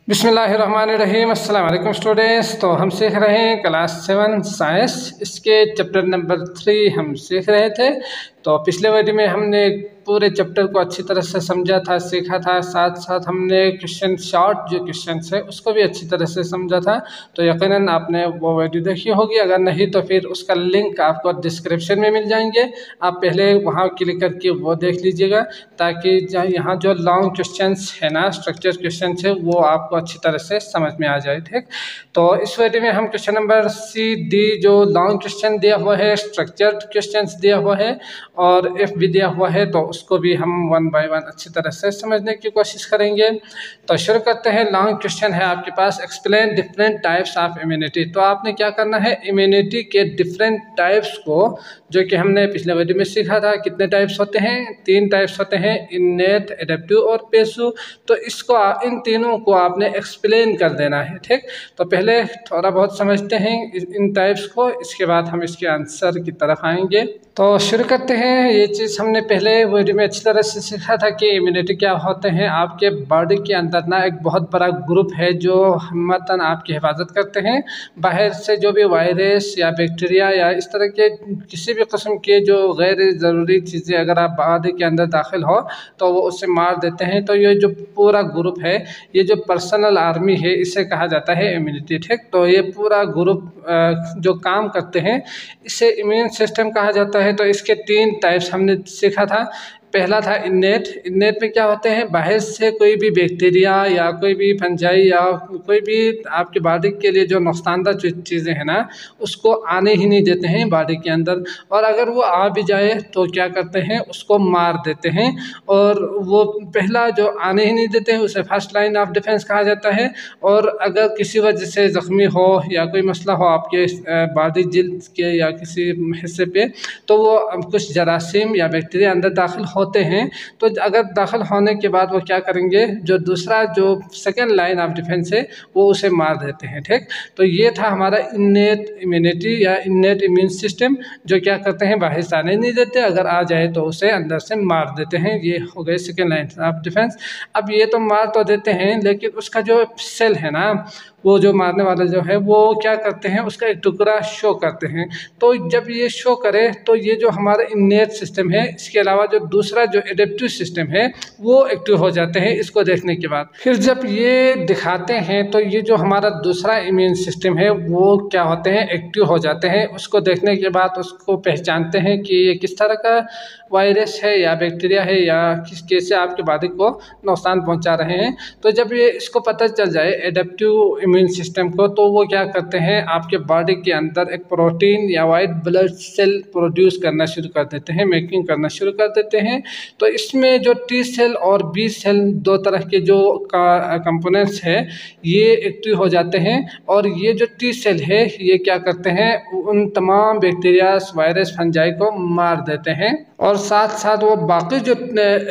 बिस्मिल्लाहिर्रहमानिर्रहीम। अस्सलाम वालेकुम स्टूडेंट्स। तो हम सीख रहे हैं क्लास 7 साइंस, इसके चैप्टर नंबर 3 हम सीख रहे थे। तो पिछले वीडियो में हमने पूरे चैप्टर को अच्छी तरह से समझा था, सीखा था, साथ साथ हमने क्वेश्चन शॉर्ट जो क्वेश्चन है उसको भी अच्छी तरह से समझा था। तो यकीनन आपने वो वीडियो देखी होगी, अगर नहीं तो फिर उसका लिंक आपको डिस्क्रिप्शन में मिल जाएंगे। आप पहले वहाँ क्लिक करके वो देख लीजिएगा, ताकि यहाँ जो लॉन्ग क्वेश्चन है ना, स्ट्रक्चर क्वेश्चन है, वो आपको अच्छी तरह से समझ में आ जाए। ठीक, तो इस वीडियो में हम क्वेश्चन नंबर सी डी जो लॉन्ग क्वेश्चन दिया हुआ है, स्ट्रक्चर्ड क्वेश्चंस दिया हुआ है और एफ भी दिया हुआ है, तो उसको भी हम वन बाय वन अच्छी तरह से समझने की कोशिश करेंगे। तो शुरू करते हैं। लॉन्ग क्वेश्चन है आपके पास, explain different types of immunity. तो आपने क्या करना है, इम्यूनिटी के डिफरेंट टाइप्स को, जो कि हमने पिछले वीडियो में सीखा था, कितने टाइप्स होते हैं, 3 टाइप्स होते हैं, इनेट, एडेप्टिव और पेशु। तो इसको इन तीनों को आपने एक्सप्लेन कर देना है। ठीक, तो पहले थोड़ा बहुत समझते हैं इन टाइप्स को, इसके बाद हम इसके आंसर की तरफ आएंगे। तो शुरू करते हैं। ये चीज़ हमने पहले वीडियो में अच्छी तरह से सीखा था कि इम्यूनिटी क्या होते हैं। आपके बॉडी के अंदर ना एक बहुत बड़ा ग्रुप है जो हमतन आपकी हिफाजत करते हैं। बाहर से जो भी वायरस या बैक्टीरिया या इस तरह के किसी भी किस्म के जो गैर ज़रूरी चीज़ें अगर आप बॉडी के अंदर दाखिल हो तो वो उसे मार देते हैं। तो ये जो पूरा ग्रुप है, ये जो पर्सनल आर्मी है, इसे कहा जाता है इम्यूनिटी। ठीक, तो ये पूरा ग्रुप जो काम करते हैं, इसे इम्यून सिस्टम कहा जाता है। तो इसके 3 टाइप्स हमने सीखा था। पहला था इनेट। इनेट में क्या होते हैं, बाहर से कोई भी बैक्टीरिया या कोई भी फंजाई या कोई भी आपके बॉडी के लिए जो नुकसानदार चीज़ें हैं ना, उसको आने ही नहीं देते हैं बॉडी के अंदर। और अगर वो आ भी जाए तो क्या करते हैं, उसको मार देते हैं। और वो पहला जो आने ही नहीं देते हैं उसे फर्स्ट लाइन ऑफ डिफेंस कहा जाता है। और अगर किसी वजह से ज़ख्मी हो या कोई मसला हो आपके बॉडी जिल्द के या किसी हिस्से पे, तो वो कुछ जरासीम या बैक्टीरिया अंदर दाखिल होते हैं। तो अगर दाखिल होने के बाद वो क्या करेंगे, जो दूसरा जो सेकेंड लाइन ऑफ डिफेंस है वो उसे मार देते हैं। ठीक, तो ये था हमारा इनेट इम्यूनिटी या इनेट इम्यून सिस्टम, जो क्या करते हैं, बाहर से आने नहीं देते, अगर आ जाए तो उसे अंदर से मार देते हैं। ये हो गए सेकेंड लाइन ऑफ डिफेंस। अब ये तो मार तो देते हैं, लेकिन उसका जो सेल है ना, वो जो मारने वाला जो है वो क्या करते हैं, उसका एक टुकड़ा शो करते हैं। तो जब ये शो करे तो ये जो हमारा इनेट सिस्टम है, इसके अलावा जो दूसरा जो एडेप्टिव सिस्टम है वो एक्टिव हो जाते हैं। इसको देखने के बाद फिर जब ये दिखाते हैं तो ये जो हमारा दूसरा इम्यून सिस्टम है वो क्या होते हैं, एक्टिव हो जाते हैं। उसको देखने के बाद उसको पहचानते हैं कि ये किस तरह का वायरस है या बैक्टीरिया है या किस कैसे आपके बॉडी को नुकसान पहुंचा रहे हैं। तो जब ये इसको पता चल जाए एडेप्टिव इम्यून सिस्टम को, तो वो क्या करते हैं, आपके बॉडी के अंदर एक प्रोटीन या वाइट ब्लड सेल प्रोड्यूस करना शुरू कर देते हैं, मेकिंग करना शुरू कर देते हैं। तो इसमें जो टी सेल और बी सेल, 2 तरह के जो कंपोनेंट्स है, ये एक्टिव हो जाते हैं। और ये जो टी सेल है ये क्या करते हैं, उन तमाम बैक्टीरिया, वायरस, फंजाई को मार देते हैं। और साथ साथ वो बाकी जो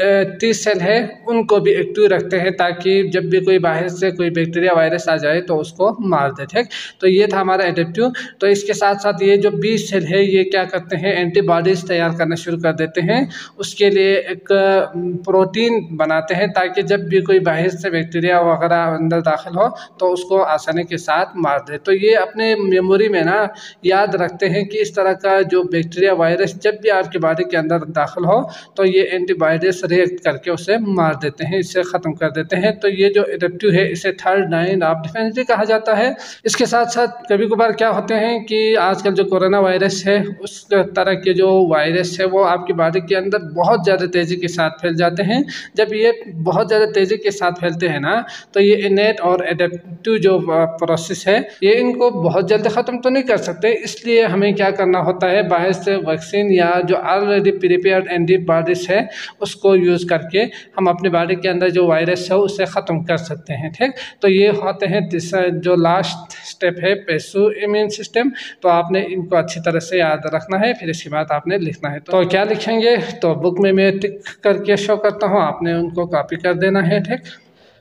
टी सेल है उनको भी एक्टिव रखते हैं, ताकि जब भी कोई बाहर से कोई बैक्टीरिया, वायरस आ जाए तो उसको मार दे। ठीक, तो ये था हमारा एडेप्टिव। तो इसके साथ साथ ये जो बी सेल है ये क्या करते हैं, एंटीबॉडीज तैयार करना शुरू कर देते हैं। उसके लिए एक प्रोटीन बनाते हैं, ताकि जब भी कोई बाहर से बैक्टीरिया वगैरह अंदर दाखिल हो तो उसको आसानी के साथ मार दे। तो ये अपने मेमोरी में ना याद रखते हैं कि इस तरह का जो बैक्टीरिया, वायरस जब भी आपके बॉडी के अंदर दाखिल हो तो ये एंटीबॉडीज रिएक्ट करके उसे मार देते हैं, इसे ख़त्म कर देते हैं। तो ये जो एडेप्टिव है इसे थर्ड लाइन ऑफ डिफेंस भी कहा जाता है। इसके साथ साथ कभी कभार क्या होते हैं कि आजकल जो कोरोना वायरस है, उस तरह के जो वायरस है वो आपकी बॉडी के अंदर बहुत ज़्यादा तेज़ी के साथ फैल जाते हैं। जब ये बहुत ज़्यादा तेज़ी के साथ फैलते हैं ना, तो ये इनेट और एडेप्टिव जो प्रोसेस है ये इनको बहुत जल्दी ख़त्म तो नहीं कर सकते। इसलिए हमें क्या करना होता है, बाहर से वैक्सीन या जो ऑलरेडी प्रिपेयर्ड एंटीबॉडीज है उसको यूज़ करके हम अपने बॉडी के अंदर जो वायरस है उसे ख़त्म कर सकते हैं। ठीक, तो ये होते हैं जो लास्ट स्टेप है, पेशु इम्यून सिस्टम। तो आपने इनको अच्छी तरह से याद रखना है, फिर इसके बाद आपने लिखना है। तो क्या लिखेंगे, तो बुक में मैं टिक करके शो करता हूँ, आपने उनको कॉपी कर देना है। ठीक,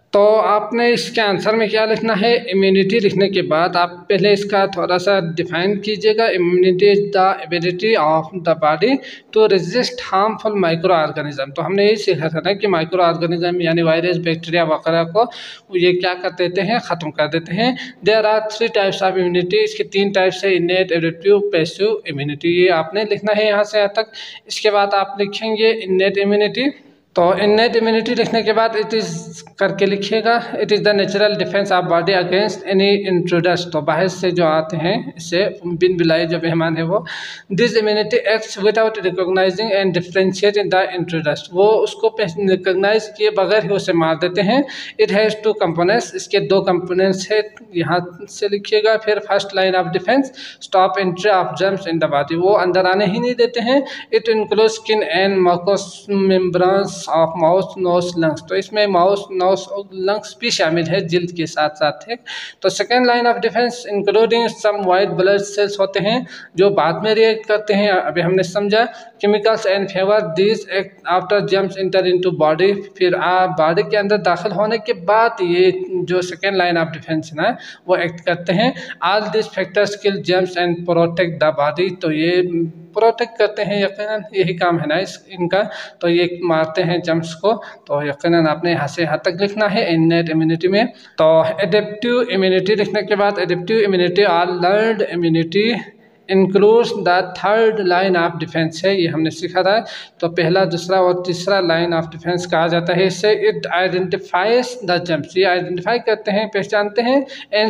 तो आपने इसके आंसर में क्या लिखना है, इम्यूनिटी लिखने के बाद आप पहले इसका थोड़ा सा डिफाइन कीजिएगा। Immunity is the ability of the body to resist harmful microorganism. तो हमने यही सीखा था ना कि माइक्रो ऑर्गेनिज्म यानी वायरस, बैक्टीरिया वगैरह को ये क्या कर देते हैं, ख़त्म कर देते हैं। There are 3 types of immunity, इसके 3 टाइप्स है, इनेट, एडेप्टिव, पैसिव इम्यूनिटी। ये आपने लिखना है यहाँ से यहाँ तक। इसके बाद आप लिखेंगे इनेट इम्यूनिटी। तो इनेट इम्यूनिटी लिखने के बाद इट इज़ करके लिखिएगा, it is the natural defence of body against any intruders. तो बाहर से जो आते हैं, इससे बिन बुलाए जो मेहमान है वो। This immunity acts without recognising and differentiate in the intruders. वो उसको रिकॉग्नाइज किए बगैर ही उसे मार देते हैं। इट हैज़ 2 कंपोनेंट्स, इसके 2 कंपोनेंट्स है, यहाँ से लिखिएगा। फिर first line of defence, stop entry of germs in the body, वो अंदर आने ही नहीं देते हैं। It include skin and mucous membranes of mouth, nose, lungs. तो इसमें माउथ, नोज और लंग्स भी शामिल है जिल्द के साथ साथ है। तो second line of defence including some white blood cells होते हैं जो बाद में रिएक्ट करते हैं, अभी हमने समझा। Chemicals and fever this act after germs enter into body, फिर बॉडी के अंदर दाखिल होने के बाद ये जो सेकेंड लाइन ऑफ डिफेंस है ना वो एक्ट करते हैं। All this factors kill germs and protect the body. तो ये प्रोटेक्ट करते हैं, यकीनन यही काम है ना इनका। तो ये मारते हैं जर्म्स को। तो यकीनन आपने यहाँ से यहाँ तक लिखना है इनेट इम्यूनिटी में। तो एडेप्टिव इम्यूनिटी लिखने के बाद एडेप्टिव इम्यूनिटी और learned immunity includes the third line of defence है, ये हमने सीखा था। तो पहला, दूसरा और तीसरा लाइन ऑफ डिफेंस कहा जाता है इससे। इट आइडेंटिफाइज द जर्म्स, ये आइडेंटिफाई करते हैं, पहचानते हैं। And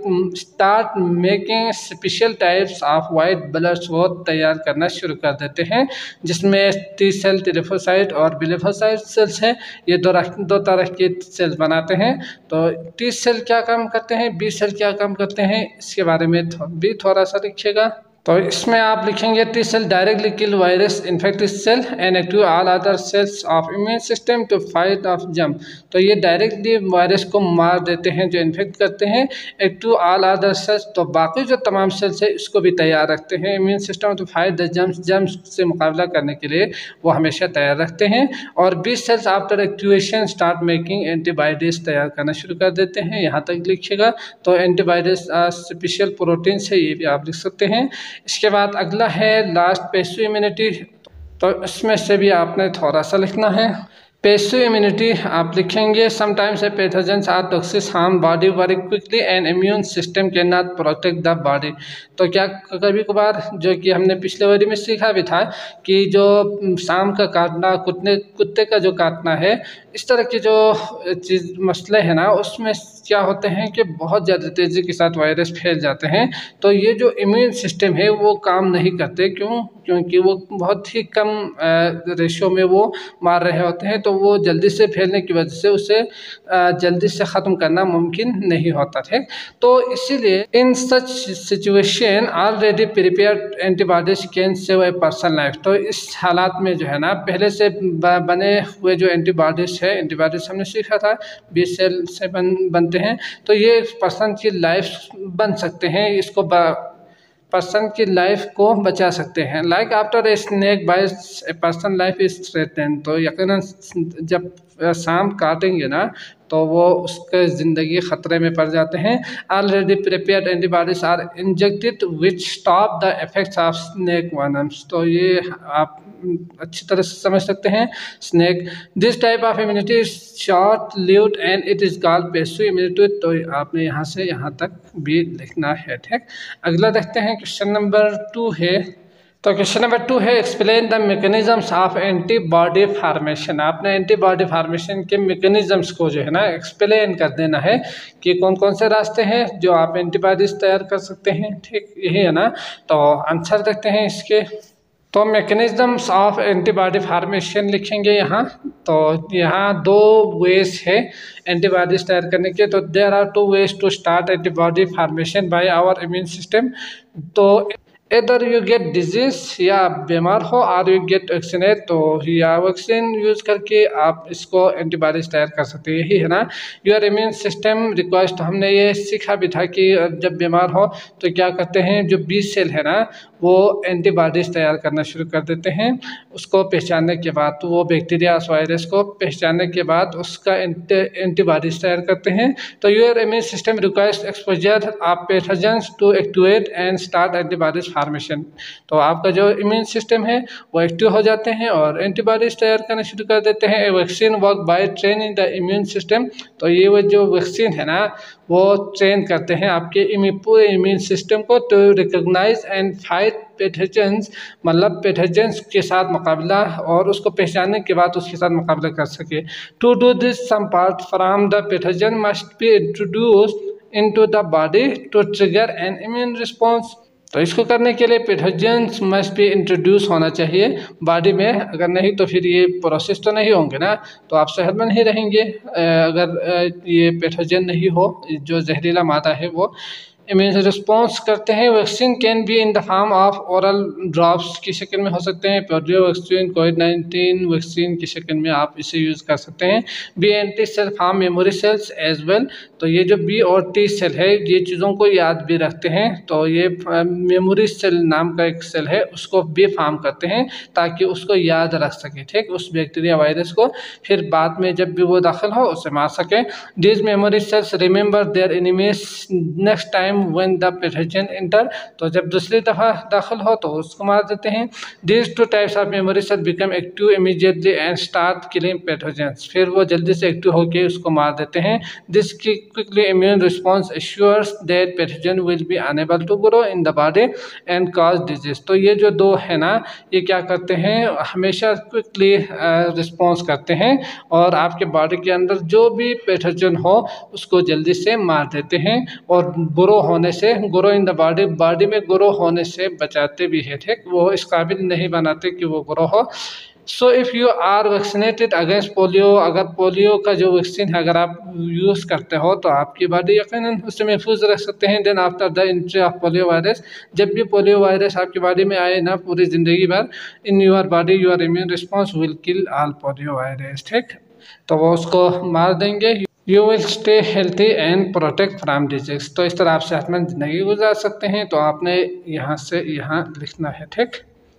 start making special types of white bloods, वो तैयार करना शुरू कर देते हैं, जिसमें टी सेल, टेलिफोसाइट और बिलिफोसाइट सेल्स हैं। ये दो तरह के सेल्स बनाते हैं। तो टी सेल क्या काम करते हैं, बी सेल क्या काम करते हैं, इसके बारे में भी थोड़ा सा लिखिएगा। तो इसमें आप लिखेंगे T cell directly kill virus infected cell and active all other cells of immune system to fight off germ. तो ये डायरेक्टली वायरस को मार देते हैं जो इन्फेक्ट करते हैं। एक्टिव ऑल अदर सेल्स, तो बाकी जो तमाम सेल्स है इसको भी तैयार रखते हैं immune system to fight the germs, germs से मुकाबला करने के लिए वो हमेशा तैयार रखते हैं। और B cells after activation start making antibodies, तैयार करना शुरू कर देते हैं। यहाँ तक लिखिएगा। तो एंटीबॉडीज स्पेशल प्रोटीन्स है, ये भी आप लिख सकते हैं। इसके बाद अगला है लास्ट, पैसिव इम्यूनिटी। तो इसमें से भी आपने थोड़ा सा लिखना है। पैसिव इम्यूनिटी आप लिखेंगे, sometimes a pathogens are toxic harm body very quickly and immune system can not protect the body. तो क्या कभी कभार, जो कि हमने पिछले वर्ड में सीखा भी था कि जो सांप का काटना, कुत्ते का जो काटना है, इस तरह के जो चीज़ मसले हैं ना, उसमें क्या होते हैं कि बहुत ज़्यादा तेज़ी के साथ वायरस फैल जाते हैं। तो ये जो इम्यून सिस्टम है वो काम नहीं करते, क्योंकि वो बहुत ही कम रेशो में वो मार रहे होते हैं। तो वो जल्दी से फैलने की वजह से उसे जल्दी से ख़त्म करना मुमकिन नहीं होता है। तो इसीलिए in such situation already prepared antibodies can save a person life. तो इस हालात में जो है ना, पहले से बने हुए जो एंटीबॉडीज है, एंटीबॉडीज हमने सीखा था बी सेल से बनते हैं। तो ये पर्सन की लाइफ बन सकते हैं, इसको पर्सन की लाइफ को बचा सकते हैं। Like after a snake bites a person life is threatened. तो यकीनन जब सांप काटेंगे ना तो वो उसके ज़िंदगी ख़तरे में पड़ जाते हैं। Already prepared antibodies are injected which stop the effects of snake venoms. तो ये आप अच्छी तरह से समझ सकते हैं। Snake, this type of immunity is short lived and it is called passive immunity. तो आपने यहाँ से यहाँ तक भी लिखना है, ठीक। अगला देखते हैं, क्वेश्चन नंबर 2 है। तो क्वेश्चन नंबर 2 है, explain the mechanisms of antibody formation. आपने एंटीबॉडी फार्मेशन के मैकेनिज्म्स को जो है ना एक्सप्लेन कर देना है कि कौन कौन से रास्ते हैं जो आप एंटीबॉडीज तैयार कर सकते हैं, ठीक, यही है ना। तो आंसर देखते हैं इसके। तो मैकेनिज्म्स ऑफ एंटीबॉडी फार्मेशन लिखेंगे यहाँ। तो यहाँ 2 वेज है एंटीबॉडीज तैयार करने के। तो there are 2 ways to start antibody formation by our immune system. तो इधर यू गेट डिजीज, या बीमार हो, और यू गेट वैक्सीनेट, तो या वैक्सीन यूज़ करके आप इसको एंटीबॉडीज तैयार कर सकते हैं, यही है ना। योर इम्यून सिस्टम रिक्वेस्ट, हमने ये सीखा भी था कि जब बीमार हो तो क्या करते हैं, जो बी सेल है ना वो एंटीबॉडीज़ तैयार करना शुरू कर देते हैं। उसको पहचानने के बाद, तो वो बैक्टीरिया वायरस को पहचानने के बाद उसका एंटीबॉडीज़ तैयार करते हैं। तो your immune system requires exposure of pathogens to activate and start antibodies formation. तो आपका जो इम्यून सिस्टम है वो एक्टिव हो जाते हैं और एंटीबॉडीज तैयार करना शुरू कर देते हैं। Vaccine work by training the immune system. तो ये वो जो वैक्सीन है ना, वो ट्रेन करते हैं आपके पूरे इम्यून सिस्टम को to recognise and fight pathogens, मतलब पैथोजेंस के साथ मुकाबला, और उसको पहचानने के बाद उसके साथ मुकाबला कर सके। To do this some part from the pathogen must be introduced into the body to trigger an immune response. तो इसको करने के लिए पैथोजेंस मस्ट बी इंट्रोड्यूस होना चाहिए बॉडी में। अगर नहीं तो फिर ये प्रोसेस तो नहीं होंगे ना, तो आप सेहतमंद नहीं रहेंगे। अगर ये पैथोजन नहीं हो, जो जहरीला मादा है वो इम्यून रिस्पॉन्स करते हैं। Vaccine can be in the form of oral drops की शक्ल में हो सकते हैं। पोलियो वैक्सीन, कोविड-19 वैक्सीन की शक्ल में आप इसे यूज़ कर सकते हैं। B and T cell form memory cells as well. तो ये जो बी और टी सेल है, ये चीज़ों को याद भी रखते हैं। तो ये मेमोरी सेल नाम का एक सेल है, उसको बी फॉर्म करते हैं ताकि उसको याद रख सके, ठीक, उस बैक्टीरिया वायरस को, फिर बाद में जब भी वो दाखिल हो उसे मार सके। These memory cells remember their enemies next time when the pathogen enter. तो जब दूसरी दफ़ा दाखिल हो तो उसको मार देते हैं। These two types of memory cell become active immediately and start killing pathogens. फिर वो जल्दी से एक्टिव होकर उसको मार देते हैं। This quickly immune response assures that pathogen will be unable to grow in the body and cause disease. तो ये जो दो है ना, ये क्या करते हैं, हमेशा क्विकली रिस्पॉन्स करते हैं और आपके बॉडी के अंदर जो भी पैथोजन हो उसको जल्दी से मार देते हैं और ग्रो होने से, grow in the body, body में ग्रो होने से बचाते भी है, ठीक, वो इस काबिल नहीं बनाते कि वो ग्रो हो। So if you are vaccinated against polio, अगर पोलियो का जो वैक्सीन है अगर आप यूज़ करते हो तो आपकी बॉडी यकीनन उससे महफूज रख सकते हैं। Then after the entry of polio virus, जब भी पोलियो वायरस आपकी बॉडी में आए ना, पूरी ज़िंदगी भर in your body your immune response will kill all polio virus, ठीक, तो वो उसको मार देंगे। You will stay healthy and protect from disease. तो इस तरह आप सेहतमंद ज़िंदगी गुजार सकते हैं। तो आपने यहाँ से यहाँ लिखना है, ठीक।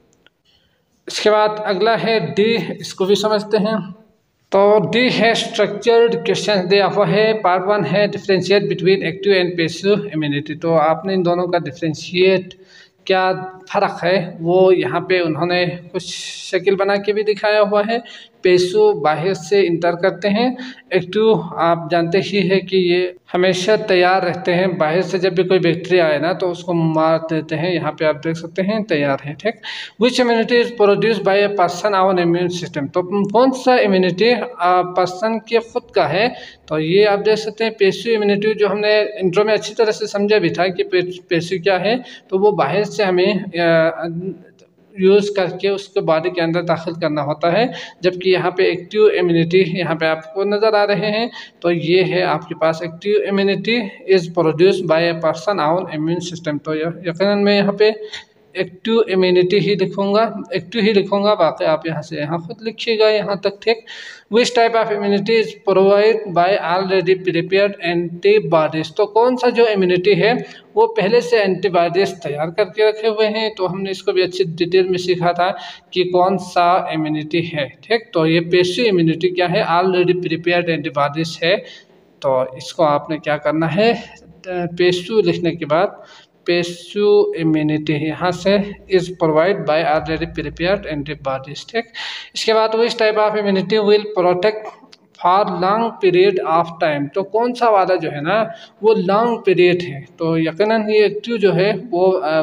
इसके बाद अगला है डी, इसको भी समझते हैं। तो डी है स्ट्रक्चर्ड क्वेश्चन दिया हुआ है। पार्ट 1 है differentiate between active and passive immunity. तो आपने इन दोनों का डिफ्रेंशिएट, क्या फ़र्क है, वो यहाँ पे उन्होंने कुछ शक्ल बना के भी दिखाया हुआ है। पैसिव बाहर से इंटर करते हैं, एक्टिव आप जानते ही है कि ये हमेशा तैयार रहते हैं, बाहर से जब भी कोई बैक्टीरिया आए ना तो उसको मार देते हैं। यहाँ पे आप देख सकते हैं तैयार है, ठीक। Which immunity is produce by a person our immune system. तो कौन सा इम्यूनिटी पर्सन के खुद का है, तो ये आप देख सकते हैं पैसिव इम्यूनिटी, जो हमने इंट्रो में अच्छी तरह से समझा भी था कि पैसिव क्या है। तो वो बाहर से हमें यूज़ करके उसको बॉडी के अंदर दाखिल करना होता है, जबकि यहाँ पे एक्टिव इम्यूनिटी यहाँ पे आपको नज़र आ रहे हैं। तो ये है आपके पास active immunity is produce by a person our immune system. तो यकीनन मैं यहाँ पे एक्टिव इम्यूनिटी ही लिखूँगा, एक्टिव ही लिखूँगा, बाकी आप यहाँ से यहाँ खुद लिखिएगा यहाँ तक, ठीक। Which type of immunity is provide by already prepared antibodies. तो कौन सा जो इम्यूनिटी है वो पहले से एंटीबॉडीज तैयार करके रखे हुए हैं। तो हमने इसको भी अच्छी डिटेल में सीखा था कि कौन सा इम्यूनिटी है, ठीक। तो ये पैसिव इम्यूनिटी क्या है, ऑलरेडी प्रिपेयर्ड एंटीबॉडीज है। तो इसको आपने क्या करना है, पैसिव लिखने के बाद पैसिव इम्यूनिटी यहाँ से is provide by already prepared antibodies, ठीक। इसके बाद which type of immunity will protect for long period of time. तो कौन सा वाला जो है ना वो लॉन्ग पीरियड है। तो यकीनन ये एक्टिव जो है वो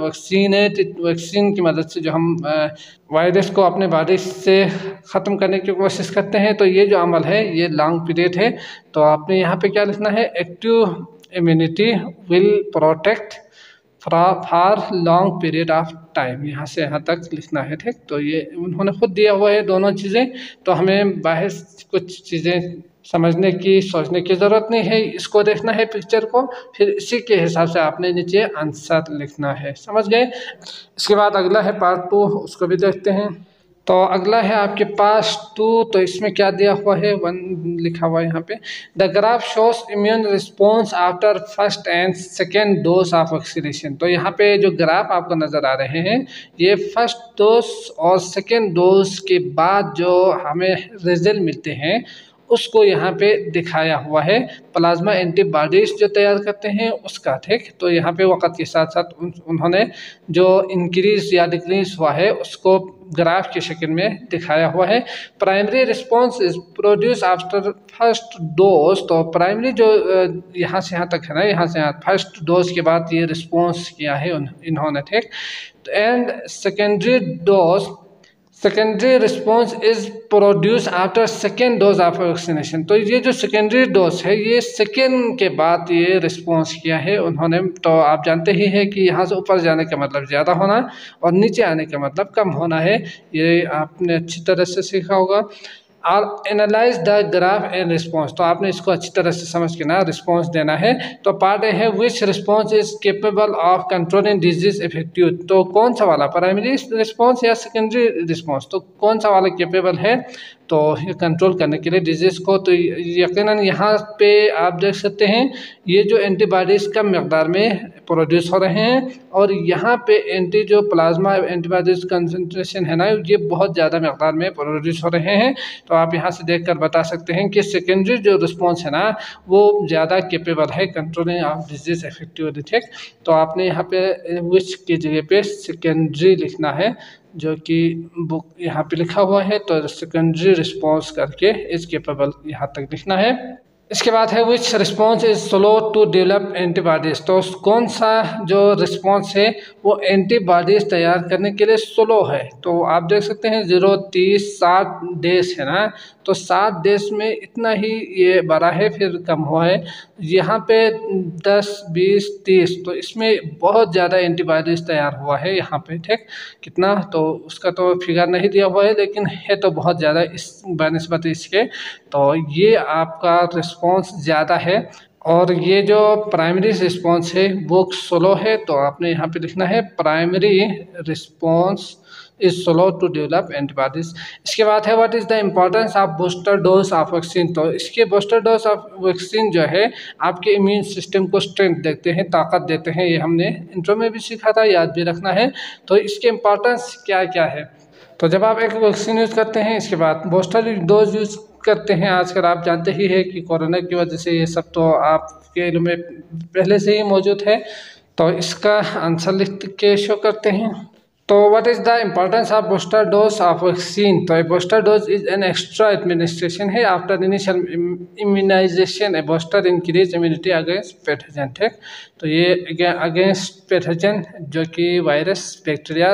वैक्सीन की मदद से जो हम वायरस को अपने बॉडी से ख़त्म करने की कोशिश करते हैं। तो ये जो अमल है ये लॉन्ग पीरियड है। तो आपने यहाँ पे क्या लिखना है, active immunity will protect for long period of time, यहाँ से यहाँ तक लिखना है, ठीक। तो ये उन्होंने खुद दिया हुआ है दोनों चीज़ें, तो हमें बाहर कुछ चीज़ें समझने की, सोचने की ज़रूरत नहीं है। इसको देखना है पिक्चर को, फिर इसी के हिसाब से आपने नीचे आंसर लिखना है, समझ गए। इसके बाद अगला है पार्ट 2, उसको भी देखते हैं। तो अगला है आपके पास 2, तो इसमें क्या दिया हुआ है 1 लिखा हुआ है यहाँ पे। The graph shows immune response after first and second dose of vaccination. तो यहाँ पे जो ग्राफ आपको नज़र आ रहे हैं ये फर्स्ट डोज और सेकेंड डोज के बाद जो हमें रिजल्ट मिलते हैं उसको यहाँ पे दिखाया हुआ है, प्लाज्मा एंटीबॉडीज जो तैयार करते हैं उसका। ठीक, तो यहाँ पे वक्त के साथ साथ उन्होंने जो इंक्रीज या डिक्रीज हुआ है उसको ग्राफ के शक्ल में दिखाया हुआ है। Primary response is produce after first dose. तो प्राइमरी जो यहाँ से यहाँ तक है ना, यहाँ से यहाँ फर्स्ट डोज के बाद ये रिस्पॉन्स किया है इन्होंने। ठीक, and secondary response is produce after second dose of vaccination. तो ये जो सेकेंडरी डोज है ये सेकेंड के बाद ये रिस्पॉन्स किया है उन्होंने। तो आप जानते ही हैं कि यहाँ से ऊपर जाने का मतलब ज़्यादा होना और नीचे आने का मतलब कम होना है, ये आपने अच्छी तरह से सीखा होगा। Are analyse the graph and response. तो आपने इसको अच्छी तरह से समझ के ना रिस्पॉन्स देना है। तो पार्ट ए है which response is capable of controlling disease effective. तो कौन सा वाला, प्राइमरी रिस्पॉन्स या सेकेंडरी रिस्पॉन्स, तो कौन सा वाला केपेबल है तो ये कंट्रोल करने के लिए डिजीज़ को। तो यकीनन यहाँ पे आप देख सकते हैं ये जो एंटीबॉडीज़ कम मकदार में प्रोड्यूस हो रहे हैं और यहाँ पे जो प्लाज्मा एंटीबॉडीज़ कंसंट्रेशन है ना ये बहुत ज़्यादा मकदार में प्रोड्यूस हो रहे हैं। तो आप यहाँ से देखकर बता सकते हैं कि सेकेंडरी जो रिस्पॉन्स है ना वो ज़्यादा केपेबल है कंट्रोलिंग ऑफ डिजीज इफेक्टिवली। ठीक, तो आपने यहाँ पे विच की जगह पे सेकेंडरी लिखना है जो कि बुक यहाँ पे लिखा हुआ है। तो सेकेंडरी रिस्पॉन्स करके इज केपेबल यहाँ तक लिखना है। इसके बाद है which response is slow to develop antibodies. तो कौन सा जो रिस्पॉन्स है वो एंटीबॉडीज़ तैयार करने के लिए स्लो है। तो आप देख सकते हैं 0, 30, 60 डेज है ना, तो 7 डेज में इतना ही ये बढ़ा है फिर कम हुआ है। यहाँ पे 10, 20, 30 तो इसमें बहुत ज़्यादा एंटीबॉडीज़ तैयार हुआ है यहाँ पे। ठीक, कितना तो उसका तो फिगर नहीं दिया हुआ है लेकिन है तो बहुत ज़्यादा इस बनस्बत इसके। तो ये आपका रिस्पॉन्स ज़्यादा है और ये जो प्राइमरी रिस्पॉन्स है वो स्लो है। तो आपने यहाँ पे लिखना है primary response is slow to develop antibodies. इसके बाद है what is the importance of booster dose of vaccine. तो इसके बूस्टर डोज ऑफ वैक्सीन जो है आपके इम्यून सिस्टम को स्ट्रेंथ देते हैं, ताकत देते हैं। ये हमने इंट्रो में भी सीखा था, याद भी रखना है। तो इसके इम्पोर्टेंस क्या क्या है। तो जब आप एक वैक्सीन यूज़ करते हैं इसके बाद बूस्टर डोज यूज़ करते हैं, आजकल आप जानते ही है कि कोरोना की वजह से ये सब तो आपके इल्म में पहले से ही मौजूद है। तो इसका आंसर लिख के शो करते हैं। तो what is the importance of booster dose of vaccine. तो booster dose is an extra administration है after initial immunization. A booster increase immunity against pathogen. ठीक, तो ये अगेंस्ट पैथोजन जो कि वायरस, बैक्टीरिया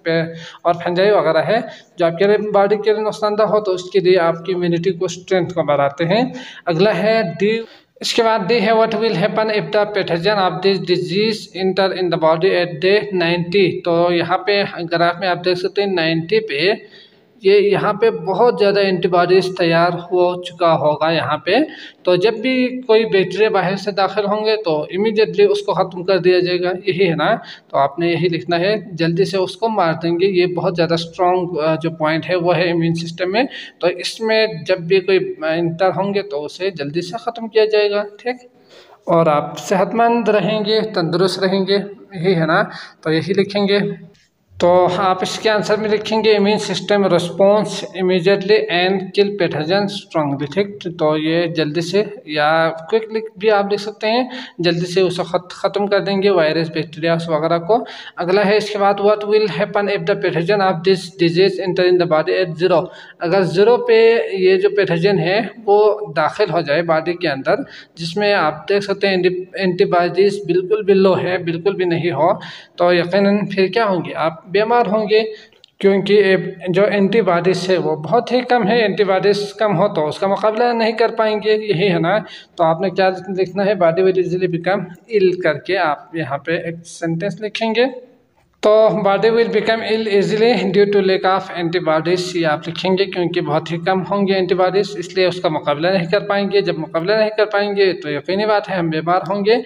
और फंजाई वगैरह है जो आपके बॉडी के लिए नुकसानदा हो तो उसके लिए आपकी इम्यूनिटी को स्ट्रेंथ को बढ़ाते हैं। अगला है डी। इसके बाद डी है what will happen if the pathogen of this disease enter in the body at day 90। तो यहाँ पे ग्राफ में आप देख सकते हैं 90 पे ये यहाँ पे बहुत ज़्यादा एंटीबॉडीज़ तैयार हो चुका होगा यहाँ पे। तो जब भी कोई बैक्टीरिया बाहर से दाखिल होंगे तो इमीडिएटली उसको ख़त्म कर दिया जाएगा, यही है ना। तो आपने यही लिखना है जल्दी से उसको मार देंगे। ये बहुत ज़्यादा स्ट्रॉन्ग जो पॉइंट है वो है इम्यून सिस्टम में। तो इसमें जब भी कोई इंटर होंगे तो उसे जल्दी से ख़त्म किया जाएगा। ठीक, और आप सेहतमंद रहेंगे, तंदुरुस्त रहेंगे, यही है ना। तो यही लिखेंगे। तो आप इसके आंसर में लिखेंगे immune system response immediately and kill pathogen strongly. ठीक, तो ये जल्दी से या क्विकली भी आप लिख सकते हैं, जल्दी से उसे ख़त्म कर देंगे वायरस, बैक्टीरिया वगैरह को। अगला है इसके बाद what will happen if the pathogen of this disease enter in the body at 0। अगर 0 पे ये जो पैथोजन है वो दाखिल हो जाए बॉडी के अंदर, जिसमें आप देख सकते हैं एंटीबॉडीज़ बिल्कुल भी लो है, बिल्कुल भी नहीं हो, तो यकीनन फिर क्या होंगे, आप बीमार होंगे। क्योंकि जो एंटीबॉडीज़ है वो बहुत ही कम है, एंटीबॉडीज़ कम हो तो उसका मुकाबला नहीं कर पाएंगे, यही है ना। तो आपने क्या लिखना है, body will easily become ill करके आप यहाँ पे एक सेंटेंस लिखेंगे। तो body will become ill easily due to lack of antibodies ये आप लिखेंगे, क्योंकि बहुत ही कम होंगे एंटीबॉडीज़, इसलिए उसका मुकाबला नहीं कर पाएंगे। जब मुकाबला नहीं कर पाएंगे तो यकीनी बात है हम बीमार होंगे।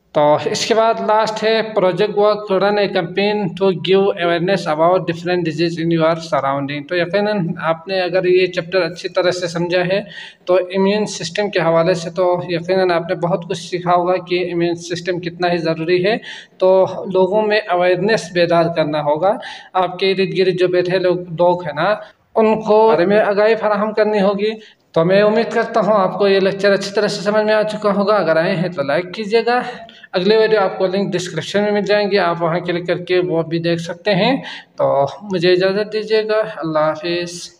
तो इसके बाद लास्ट है project work run a campaign to give awareness about different disease in your surrounding. तो यकीनन आपने अगर ये चैप्टर अच्छी तरह से समझा है तो इम्यून सिस्टम के हवाले से तो यकीनन आपने बहुत कुछ सीखा होगा कि इम्यून सिस्टम कितना ही ज़रूरी है। तो लोगों में अवेयरनेस बेदार करना होगा, आपके इर्द गिर्द जो बैठे लोग हैं ना उनको बारे में आगाही फराहम करनी होगी। तो मैं उम्मीद करता हूँ आपको ये लेक्चर अच्छी तरह से समझ में आ चुका होगा। अगर आए हैं तो लाइक कीजिएगा। अगले वीडियो आपको लिंक डिस्क्रिप्शन में मिल जाएंगे, आप वहाँ क्लिक करके वो भी देख सकते हैं। तो मुझे इजाज़त दीजिएगा। अल्लाह हाफिज़।